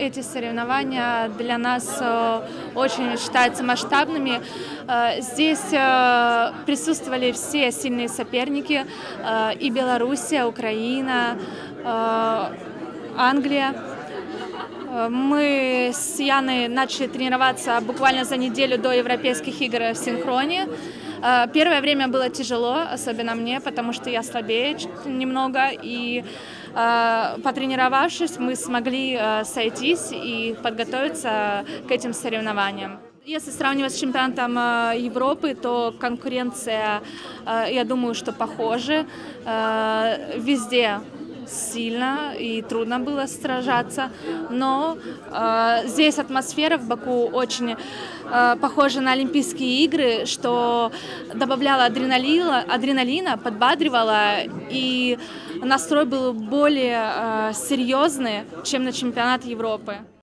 эти соревнования для нас очень считаются масштабными. Здесь присутствовали все сильные соперники: и Белоруссия, Украина, Англия. Мы с Яной начали тренироваться буквально за неделю до Европейских игр в синхроне. Первое время было тяжело, особенно мне, потому что я слабее немного. И потренировавшись, мы смогли сойтись и подготовиться к этим соревнованиям. Если сравнивать с чемпионатом Европы, то конкуренция, я думаю, что похожа. Везде сильно и трудно было сражаться, но здесь атмосфера в Баку очень похожа на Олимпийские игры, что добавляло адреналина, подбадривало, и настрой был более серьезный, чем на чемпионат Европы.